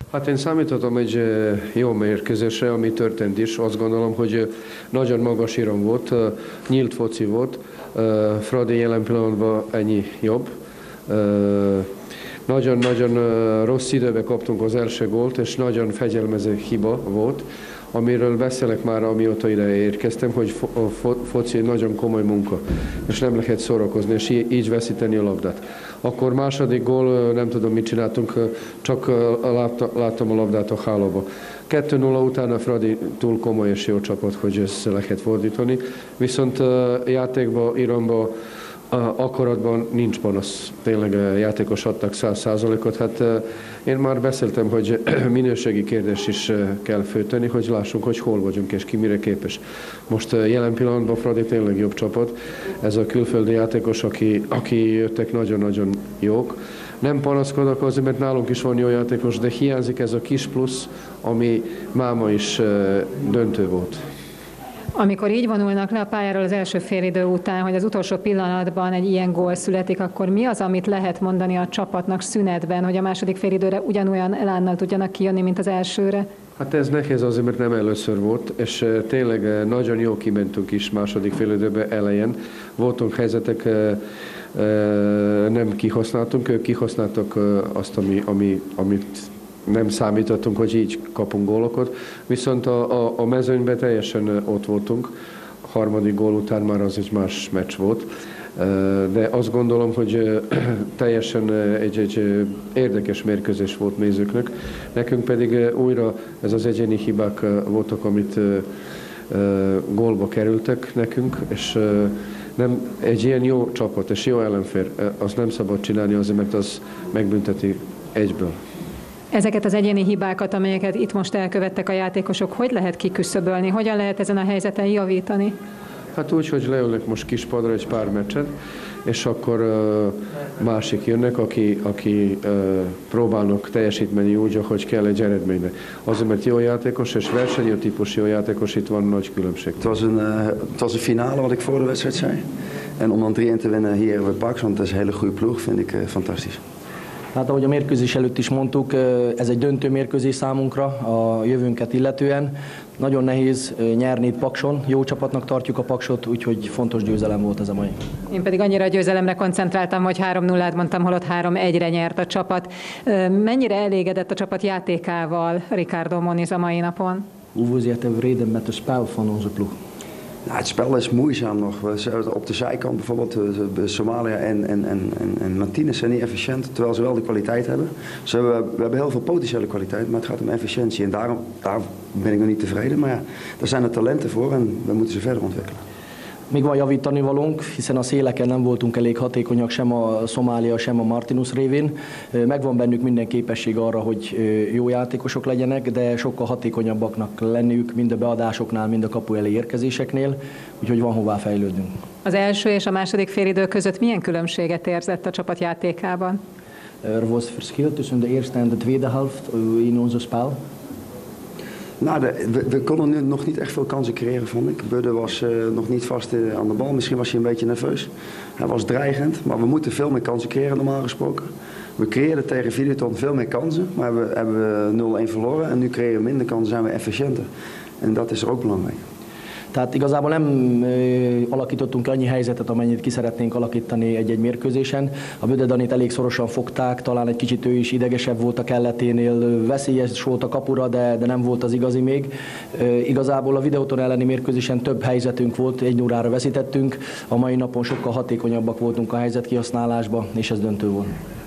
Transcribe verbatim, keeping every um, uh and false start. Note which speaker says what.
Speaker 1: Hát én számítottam egy jó mérkőzésre, ami történt is. Azt gondolom, hogy nagyon magas iram volt, nyílt foci volt. Fradi jelen pillanatban ennyi jobb. Nagyon-nagyon rossz időben kaptunk az első gólt, és nagyon fegyelmező hiba volt, amiről beszélek már, amióta ide érkeztem, hogy a foci egy nagyon komoly munka, és nem lehet szórakozni, és így veszíteni a labdát. Akkor második gól, nem tudom, mit csináltunk, csak láttam a labdát a hálóba. kettő nulla után a Fradi túl komoly és jó csapat, hogy ezt lehet fordítani, viszont játékban, iramba, akaratban nincs panasz. Tényleg játékos adtak száz százalékot. Hát én már beszéltem, hogy minőségi kérdés is kell föltenni, hogy lássunk, hogy hol vagyunk és ki mire képes. Most jelen pillanatban Fradi tényleg jobb csapat. Ez a külföldi játékos, aki, aki jöttek, nagyon-nagyon jók. Nem panaszkodok azért, mert nálunk is van jó játékos, de hiányzik ez a kis plusz, ami máma is döntő volt.
Speaker 2: Amikor így vonulnak le a pályáról az első félidő után, hogy az utolsó pillanatban egy ilyen gól születik, akkor mi az, amit lehet mondani a csapatnak szünetben, hogy a második félidőre ugyanolyan elánnal tudjanak kijönni, mint az elsőre? Hát ez nehéz azért, mert nem először volt, és tényleg nagyon jó kimentünk is második félidőben elején. Voltunk helyzetek, nem kihasználtunk, ők kihasználtak azt, ami, ami, amit nem számítottunk, hogy így kapunk gólokat, viszont a, a, a mezőnyben teljesen ott voltunk. A harmadik gól után már az egy más meccs volt, de azt gondolom, hogy teljesen egy, egy érdekes mérkőzés volt nézőknek. Nekünk pedig újra ez az egyéni hibák voltak, amit gólba kerültek nekünk, és nem, egy ilyen jó csapat és jó ellenfél, az nem szabad csinálni azért, mert az megbünteti egyből. Ezeket az egyéni hibákat, amelyeket itt most elkövettek a játékosok, hogy lehet kiküszöbölni? Hogyan lehet ezen a helyzeten javítani?
Speaker 1: Hát úgy, hogy leülnek most kispadra egy pár meccset, és akkor uh, másik jönnek, aki, aki uh, próbálnak teljesíteni úgy, ahogy kell egy eredményre. Azért, mert jó játékos és versenyő típus jó játékos, itt van nagy különbség.
Speaker 3: Het was een, uh, het was een finale wat ik voor de wedstrijd zei. En om dan drie één te winnen hier bij Pax, want dat is een hele goede ploeg, vind ik uh, fantastisch.
Speaker 4: Hát ahogy a mérkőzés előtt is mondtuk, ez egy döntő mérkőzés számunkra a jövőnket illetően. Nagyon nehéz nyerni itt Pakson, jó csapatnak tartjuk a Paksot, úgyhogy fontos győzelem volt ez a mai.
Speaker 2: Én pedig annyira a győzelemre koncentráltam, hogy három nullát mondtam, holott három egyre nyert a csapat. Mennyire elégedett a csapat játékával Ricardo Moniz a mai napon?
Speaker 4: Hoe was je tevreden met het spel van onze ploeg?
Speaker 3: Nou, het spel is moeizaam nog. Op de zijkant bijvoorbeeld, Somalia en, en, en, en Martinez zijn niet efficiënt, terwijl ze wel de kwaliteit hebben. Dus we, hebben, we hebben heel veel potentiële kwaliteit, maar het gaat om efficiëntie. En daarom, daar ben ik nog niet tevreden, maar ja, daar zijn er talenten voor en we moeten ze verder ontwikkelen.
Speaker 4: Még van javítani valónk, hiszen a széleken nem voltunk elég hatékonyak sem a Szomália, sem a Martinus révén. Megvan bennük minden képesség arra, hogy jó játékosok legyenek, de sokkal hatékonyabbaknak lenniük mind a beadásoknál, mind a kapu elé érkezéseknél, úgyhogy van hová fejlődnünk. Az első és a második félidő között milyen különbséget érzett a csapat játékában? Er was verschil tussen de eerste en de tweede helft in onze spel.
Speaker 3: Nou, de, we, we konden nu nog niet echt veel kansen creëren, vond ik. Budde was uh, nog niet vast uh, aan de bal. Misschien was hij een beetje nerveus. Hij was dreigend, maar we moeten veel meer kansen creëren normaal gesproken. We creëerden tegen Videoton veel meer kansen, maar we hebben nul één verloren. En nu creëren we minder kansen, zijn we efficiënter. En dat is er ook belangrijk.
Speaker 4: Tehát igazából nem ö, alakítottunk annyi helyzetet, amennyit ki szeretnénk alakítani egy-egy mérkőzésen. A Böde Danit elég szorosan fogták, talán egy kicsit ő is idegesebb volt a kelleténél, veszélyes volt a kapura, de, de nem volt az igazi még. Ö, igazából a Videoton elleni mérkőzésen több helyzetünk volt, egy nulla veszítettünk, a mai napon sokkal hatékonyabbak voltunk a helyzet kihasználásba, és ez döntő volt.